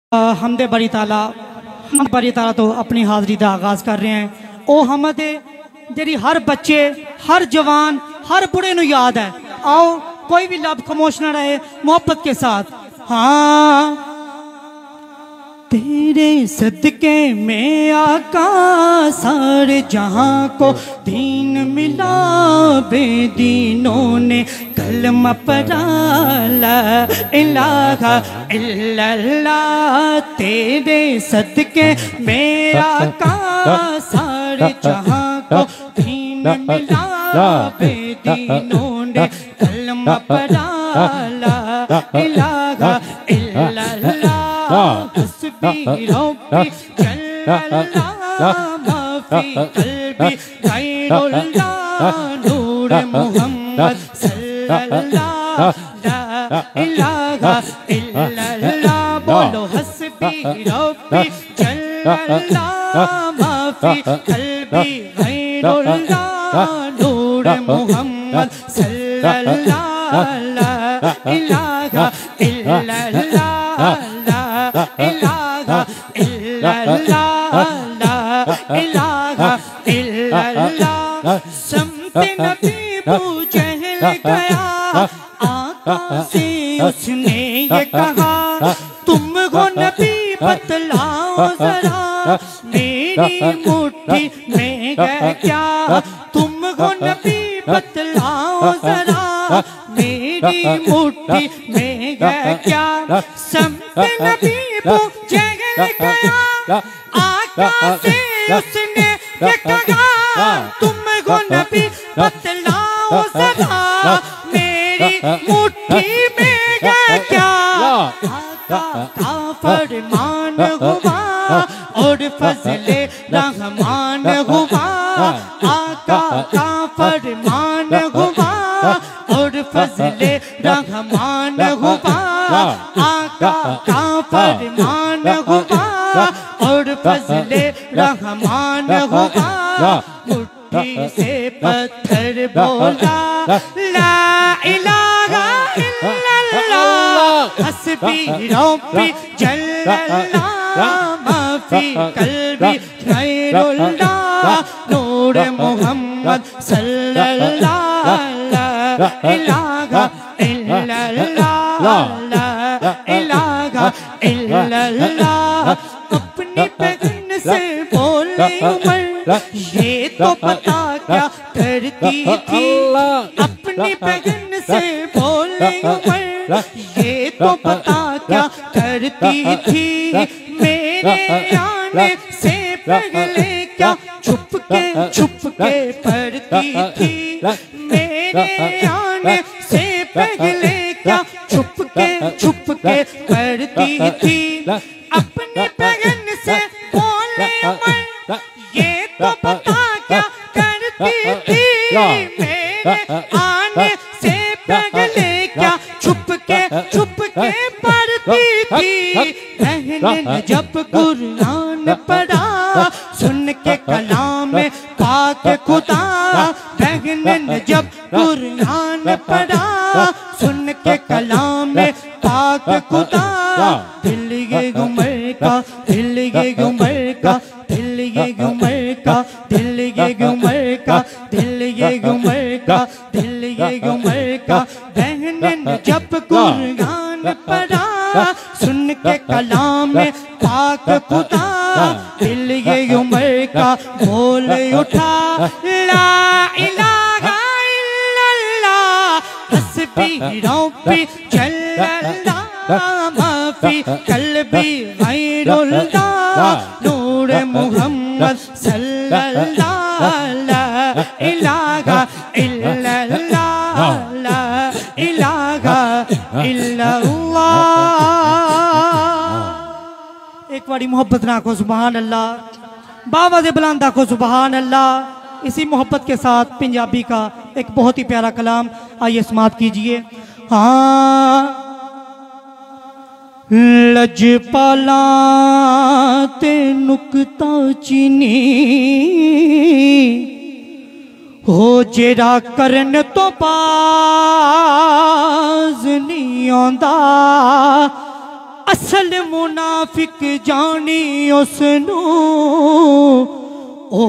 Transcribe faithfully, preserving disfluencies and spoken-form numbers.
हमदे बड़ी ताला हमदे बड़ी ताला तो अपनी हाज़री का आगाज़ कर रहे हैं। ओ हमद जी हर बच्चे हर जवान हर बुढ़े नू याद है। आओ कोई भी लब खामोश न रहे, मोहब्बत के साथ। हाँ तेरे सदके में आका सारे जहां को दीन मिला, बेदीनों ने कलमा पढ़ा ला इलाहा इल्लल्लाह। तेरे सदके में आका सारे जहां को दीन मिला, बेदीनों ने कलमा पढ़ा ला इलाहा इल्लल्लाह। हस्बी रब्बी जल्लल्लाह माफी कल्बी गैरुल्लाह, नूर मुहम्मद सल्लल्लाह ला इलाहा इल्लल्लाह। बोलो हस्बी रब्बी जल्लल्लाह माफी कल्बी गैरुल्लाह, नूर मुहम्मद सल्लल्लाह ला इलाहा इल्लल्लाह इलाहा इल्लल्लाह ला इलाहा इल्लल्लाह। समते नबी अबू जहल गया, आका से उसने ये कहा, तुमको नबी बतलाओ जरा मेरी मुट्ठी में है क्या, तुमको नबी बतलाओ जरा मेरी मुट्ठी में है क्या। समते नबी अबू जहल गया, आका से उसने ये कहा, तुमको नबी बतलाओ जरा मेरी मुट्ठी में है क्या। आका का फरमान हुआ और फजले रहमान हुआ, आका का फरमान हुआ और फजले रहमान हुआ, आका का फरमान हुआ और फजले रहमान हुआ। मुट्ठी से पत्थर बोला ला इलाहा इल्लल्लाह, हस्बी रब्बी जल्लल्लाह माफी कल्बी गैरुल्लाह, नूर मुहम्मद सल्लल्लाह ला इलाहा इल्लल्लाह ला इलाहा इल्लल्लाह। अपनी बहन से बोले उमर ये तो पता क्या करती थी, अपनी बहन से बोले उमर ये तो पता क्या करती थी, मेरे आने से पहले क्या छुप के छुप के पढ़ती थी, मेरे आने से पहले क्या छुप के छुप के पढ़ती थी। अपनी बहन से बोले उमर ये तो पता क्या करती थी, मेरे आने से पहले क्या छुप के छुप के पढ़ती थी। बहन ने जब कुरान पढ़ा सुन के कलाम पाक खुदा, बहन ने जब कुरान पढ़ा सुन के कलाम पाक खुदा, दिल ये गुमर का दिल ये गुमर का दिल ये गुमर का दिल ये गुमर का दिल ये गुमर का दिल ये गुमर का। बहन ने जब कुरान पढ़ा सुन के कलाम पाक खुदा, दिल ये उमर का बोल उठा ला इलाहा इल्लल्लाह, हस्बी रब्बी जल्लल्लाह माफी कल्बी गैरुल्लाह, नूर मुहम्मद सल्लल्लाह ला इलाहा इल्लल्लाह ला इलाहा इल्लल्लाह। एक बारी मोहब्बत ना को सुबहान अल्लाह, बाबा से बुलंद आखो सुबहान अल्लाह। इसी मोहब्बत के साथ पंजाबी का एक बहुत ही प्यारा कलाम आइए समाप्त कीजिए। हाँ लजपाला ते नुकता चीनी हो जेरा करन तो बाज नहीं आंदा, असल मुनाफिक जानी उसनू